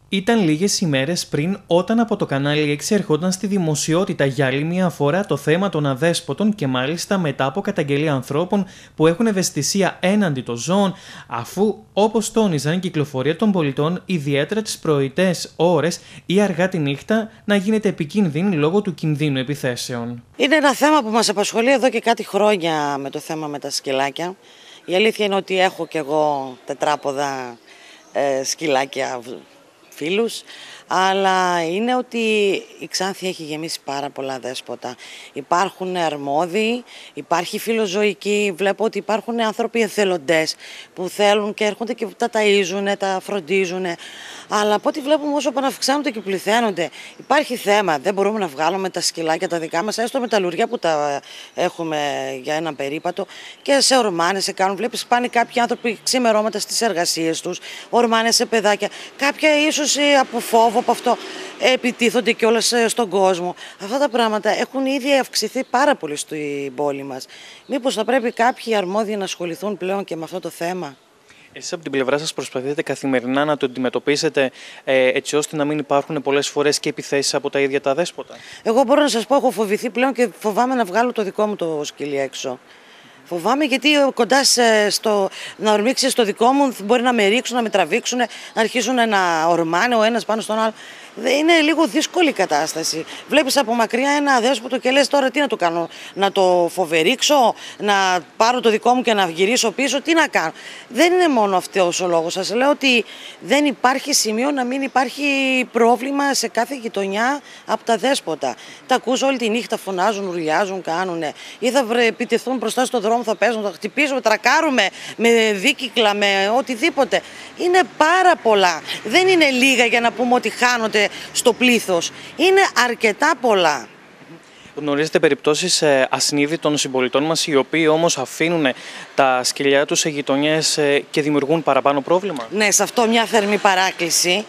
Ήταν λίγες ημέρες πριν όταν από το κανάλι 6 ερχόταν στη δημοσιότητα για άλλη μια φορά το θέμα των αδέσποτων και μάλιστα μετά από καταγγελία ανθρώπων που έχουν ευαισθησία έναντι των ζώων, αφού όπως τόνιζαν η κυκλοφορία των πολιτών ιδιαίτερα τις πρωιτές ώρες ή αργά τη νύχτα να γίνεται επικίνδυνη λόγω του κινδύνου επιθέσεων. Είναι ένα θέμα που μας απασχολεί εδώ και κάτι χρόνια με το θέμα με τα σκυλάκια. Η αλήθεια είναι ότι έχω κι εγώ τετράποδα σκυλάκια φίλους, αλλά είναι ότι η Ξάνθη έχει γεμίσει πάρα πολλά δέσποτα. Υπάρχουν αρμόδιοι, υπάρχει φιλοζωική, βλέπω ότι υπάρχουν άνθρωποι εθελοντές που θέλουν και έρχονται και τα ταΐζουν, τα φροντίζουν. Αλλά από ό,τι βλέπουμε όσο παναυξάνονται και πληθαίνονται, υπάρχει θέμα. Δεν μπορούμε να βγάλουμε τα σκυλάκια τα δικά μας, έστω με τα λουριά που τα έχουμε για έναν περίπατο και σε ορμάνε, σε κάνουν. Βλέπεις πάνε κάποιοι άνθρωποι ξημερώματα στις εργασίες τους, ορμάνε σε παιδάκια. Κάποια ίσως από φόβο από αυτό επιτίθονται κιόλας στον κόσμο. Αυτά τα πράγματα έχουν ήδη αυξηθεί πάρα πολύ στην πόλη μας. Μήπως θα πρέπει κάποιοι αρμόδιοι να ασχοληθούν πλέον και με αυτό το θέμα? Εσείς από την πλευρά σας προσπαθείτε καθημερινά να το αντιμετωπίσετε έτσι ώστε να μην υπάρχουν πολλές φορές και επιθέσεις από τα ίδια τα δέσποτα? Εγώ μπορώ να σας πω, έχω φοβηθεί πλέον και φοβάμαι να βγάλω το δικό μου το σκυλί έξω. Φοβάμαι γιατί κοντά να ορμήξει στο δικό μου μπορεί να με ρίξουν, να με τραβήξουν, να αρχίσουν να ορμάνε ο ένας πάνω στον άλλο. Είναι λίγο δύσκολη η κατάσταση. Βλέπεις από μακριά ένα αδέσποτο και λες τώρα τι να το κάνω, να το φοβερίξω, να πάρω το δικό μου και να γυρίσω πίσω, τι να κάνω. Δεν είναι μόνο αυτός ο λόγος. Σας λέω ότι δεν υπάρχει σημείο να μην υπάρχει πρόβλημα σε κάθε γειτονιά από τα δέσποτα. Τα ακούς όλη τη νύχτα, φωνάζουν, ουρλιάζουν, κάνουνε. Ή θα επιτεθούν μπροστά στο δρόμο, θα παίζουν, θα χτυπήσουμε, τρακάρουμε με δίκυκλα, με οτιδήποτε. Είναι πάρα πολλά. Δεν είναι λίγα για να πούμε ότι χάνονται στο πλήθος. Είναι αρκετά πολλά. Γνωρίζετε περιπτώσεις ασυνείδητων συμπολιτών μας οι οποίοι όμως αφήνουν τα σκυλιά τους σε γειτονιές και δημιουργούν παραπάνω πρόβλημα? Ναι, σε αυτό μια θερμή παράκληση.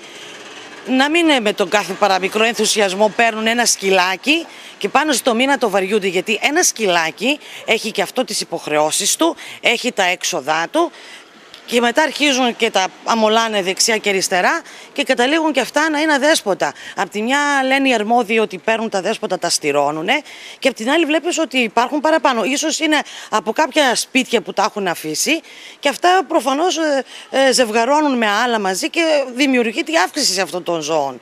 Να μην με τον κάθε παραμικρό ενθουσιασμό παίρνουν ένα σκυλάκι και πάνω στο μήνα το βαριούνται, γιατί ένα σκυλάκι έχει και αυτό τις υποχρεώσεις του, έχει τα έξοδά του και μετά αρχίζουν και τα αμολάνε δεξιά και αριστερά και καταλήγουν και αυτά να είναι αδέσποτα. Απ' τη μια λένε οι αρμόδιοι ότι παίρνουν τα δέσποτα, τα στηρώνουν και απ' την άλλη βλέπεις ότι υπάρχουν παραπάνω. Ίσως είναι από κάποια σπίτια που τα έχουν αφήσει και αυτά προφανώς ζευγαρώνουν με άλλα μαζί και δημιουργείται η αύξηση σε αυτών των ζώων.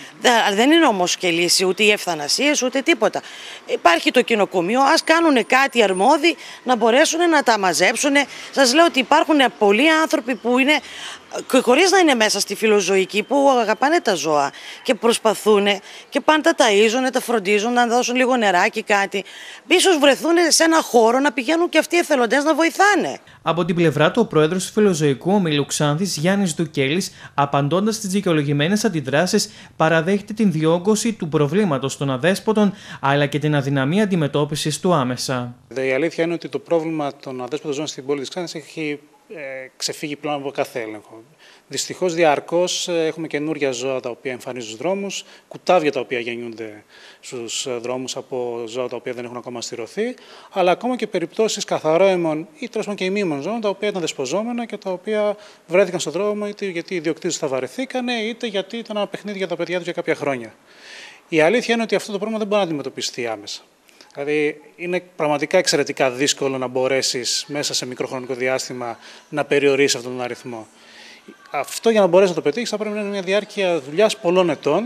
Δεν είναι όμως και λύση ούτε οι ευθανασίες ούτε τίποτα. Υπάρχει το κοινοκομείο, ας κάνουν κάτι αρμόδιοι να μπορέσουν να τα μαζέψουν. Σας λέω ότι υπάρχουν πολλοί άνθρωποι που είναι, χωρίς να είναι μέσα στη φιλοζωική, που αγαπάνε τα ζώα και προσπαθούν και πάνε τα ταΐζουν, τα φροντίζουν, να δώσουν λίγο νεράκι, κάτι. Ίσως βρεθούν σε ένα χώρο να πηγαίνουν και αυτοί οι εθελοντές να βοηθάνε. Από την πλευρά του, ο πρόεδρος του Φιλοζωικού Ομίλου Ξάνθης, Γιάννης Δουκέλης, απαντώντας στις δικαιολογημένες αντιδράσεις, παραδέχεται την διόγκωση του προβλήματος των αδέσποτων αλλά και την αδυναμία αντιμετώπισης του άμεσα. Η αλήθεια είναι ότι το πρόβλημα των αδέσποτων ζώων στην πόλη της Ξάνθης έχει ξεφύγει πλέον από κάθε έλεγχο. Δυστυχώς, διαρκώς έχουμε καινούργια ζώα τα οποία εμφανίζουν στους δρόμους, κουτάβια τα οποία γεννιούνται στους δρόμους από ζώα τα οποία δεν έχουν ακόμα στηρωθεί, αλλά ακόμα και περιπτώσεις καθαρόαιμων ή τέλος πάντων και ημίμων ζώων τα οποία ήταν δεσποζόμενα και τα οποία βρέθηκαν στον δρόμο είτε γιατί οι ιδιοκτήτες τα βαρεθήκανε είτε γιατί ήταν ένα παιχνίδι για τα παιδιά τους για κάποια χρόνια. Η αλήθεια είναι ότι αυτό το πρόβλημα δεν μπορεί να αντιμετωπιστεί άμεσα. Δηλαδή, είναι πραγματικά εξαιρετικά δύσκολο να μπορέσεις μέσα σε μικρό χρονικό διάστημα να περιορίσεις αυτόν τον αριθμό. Αυτό για να μπορέσεις να το πετύχεις θα πρέπει να είναι μια διάρκεια δουλειάς πολλών ετών,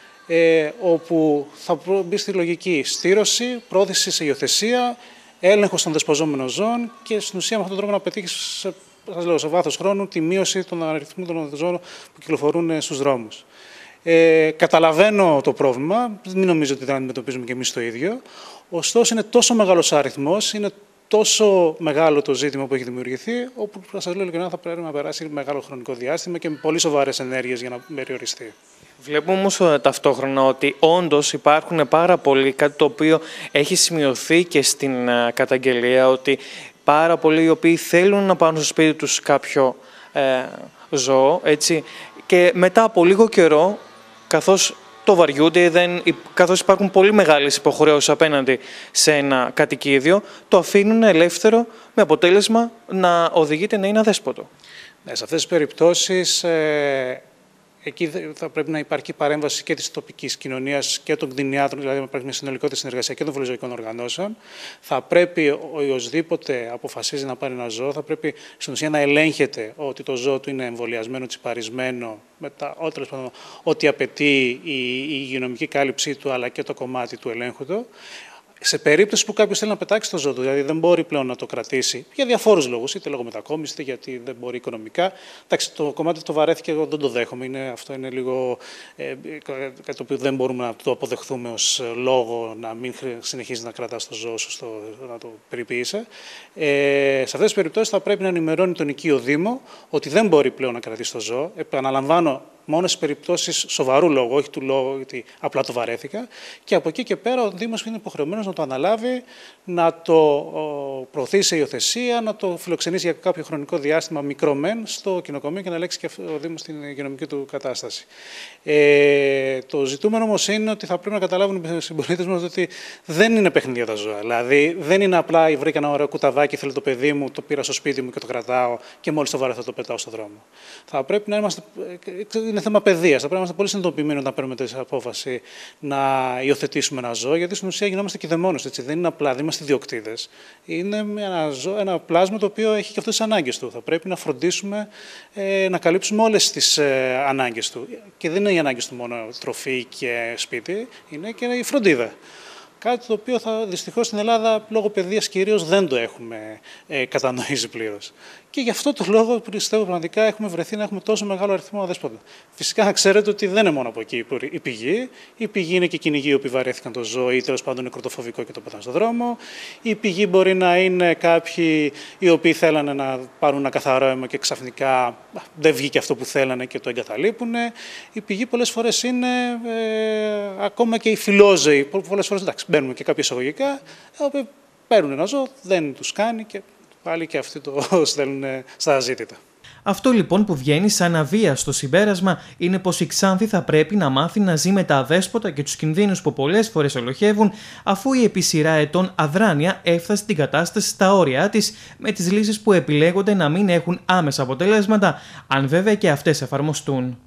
όπου θα μπει στη λογική στήρωση, πρόθεση σε υιοθεσία, έλεγχος των δεσποζόμενων ζώων και στην ουσία με αυτόν τον τρόπο να πετύχεις σε βάθος χρόνου τη μείωση των αριθμών των ζώων που κυκλοφορούν στους δρόμους. Καταλαβαίνω το πρόβλημα, μην νομίζω ότι δεν αντιμετωπίζουμε και εμείς το ίδιο. Ωστόσο, είναι τόσο μεγάλος αριθμός, είναι τόσο μεγάλο το ζήτημα που έχει δημιουργηθεί, όπου θα σας λέω ειλικρινά θα πρέπει να περάσει μεγάλο χρονικό διάστημα και με πολύ σοβαρές ενέργειες για να περιοριστεί. Βλέπουμε όμως ταυτόχρονα ότι όντως υπάρχουν πάρα πολλοί, κάτι το οποίο έχει σημειωθεί και στην καταγγελία, ότι πάρα πολλοί οι οποίοι θέλουν να πάρουν στο σπίτι τους κάποιο ζώο, έτσι, και μετά από λίγο καιρό, καθώς το βαριούνται, καθώς υπάρχουν πολύ μεγάλες υποχρεώσεις απέναντι σε ένα κατοικίδιο, το αφήνουν ελεύθερο με αποτέλεσμα να οδηγείται να είναι αδέσποτο. Ναι, σε αυτές τις περιπτώσεις εκεί θα πρέπει να υπάρχει παρέμβαση και της τοπικής κοινωνίας και των κτηνιάτρων, δηλαδή να υπάρχει μια συνολικότερη συνεργασία και των βολιοζωικών οργανώσεων. Θα πρέπει οποιοσδήποτε αποφασίζει να πάρει ένα ζώο, θα πρέπει στην ουσία να ελέγχεται ότι το ζώο του είναι εμβολιασμένο, τσιπαρισμένο, με ό,τι απαιτεί η υγειονομική κάλυψή του αλλά και το κομμάτι του ελέγχου του. Σε περίπτωση που κάποιος θέλει να πετάξει το ζώο του, δηλαδή δεν μπορεί πλέον να το κρατήσει για διαφόρους λόγους, είτε λόγω μετακόμισης, είτε γιατί δεν μπορεί οικονομικά. Εντάξει, το κομμάτι το βαρέθηκε, εγώ δεν το δέχομαι. Αυτό είναι λίγο κάτι το οποίο δεν μπορούμε να το αποδεχθούμε ως λόγο να μην συνεχίζει να κρατά το ζώο σου, να το περιποιείσαι. Σε αυτές τις περιπτώσεις θα πρέπει να ενημερώνει τον οικείο Δήμο ότι δεν μπορεί πλέον να κρατήσει το ζώο. Επαναλαμβάνω, μόνο σε περιπτώσεις σοβαρού λόγου, όχι του λόγου ότι απλά το βαρέθηκα. Και από εκεί και πέρα ο Δήμος είναι υποχρεωμένος να το αναλάβει, να το προωθήσει σε υιοθεσία, να το φιλοξενήσει για κάποιο χρονικό διάστημα μικρό μεν στο κοινοκομείο και να ελέγξει και ο Δήμος την υγειονομική του κατάσταση. Το ζητούμενο όμως είναι ότι θα πρέπει να καταλάβουν οι συμπολίτες μας ότι δεν είναι παιχνίδια τα ζώα. Δηλαδή δεν είναι απλά βρήκα ένα ωραίο κουταβάκι, θέλω το παιδί μου, το πήρα στο σπίτι μου και το κρατάω και μόλις το βαρέθω το πετάω στον δρόμο. Θα πρέπει να είμαστε. Είναι θέμα παιδείας. Θα πρέπει να είμαστε πολύ συνειδητοποιημένοι όταν παίρνουμε τέτοια απόφαση να υιοθετήσουμε ένα ζώο, γιατί στην ουσία γινόμαστε κηδεμόνες. Δεν είναι απλά, δεν είμαστε ιδιοκτήτες. Είναι ένα πλάσμα το οποίο έχει και αυτές τις ανάγκες του. Θα πρέπει να φροντίσουμε να καλύψουμε όλες τις ανάγκες του. Και δεν είναι οι ανάγκες του μόνο τροφή και σπίτι, είναι και η φροντίδα. Κάτι το οποίο δυστυχώς στην Ελλάδα λόγω παιδείας κυρίως δεν το έχουμε κατανοήσει πλήρως. Και γι' αυτό το λόγο πιστεύω πραγματικά έχουμε βρεθεί να έχουμε τόσο μεγάλο αριθμό αδέσποτων. Φυσικά να ξέρετε ότι δεν είναι μόνο από εκεί η πηγή. Η πηγή είναι και οι κυνηγοί οι οποίοι βαρέθηκαν το ζώο ή τέλος πάντων είναι κροτοφοβικό και το πετάνε στον δρόμο. Η πηγή μπορεί να είναι κάποιοι οι οποίοι θέλανε να πάρουν ένα καθαρό αίμα και ξαφνικά δεν βγήκε αυτό που θέλανε και το εγκαταλείπουν. Η πηγή πολλές φορές είναι ακόμα και οι φιλόζωοι. Πολλές φορές εντάξει, μπαίνουμε και κάποια εισαγωγικά, οι οποίοι παίρνουν ένα ζώο, δεν τους κάνει και πάλι και αυτοί το στέλνουν στα αζήτητα. Αυτό λοιπόν που βγαίνει σαν αβίαστο συμπέρασμα είναι πως η Ξάνθη θα πρέπει να μάθει να ζει με τα αδέσποτα και τους κινδύνους που πολλές φορές ελοχεύουν, αφού η επί σειρά ετών αδράνεια έφτασε την κατάσταση στα όρια της, με τις λύσεις που επιλέγονται να μην έχουν άμεσα αποτελέσματα, αν βέβαια και αυτές εφαρμοστούν.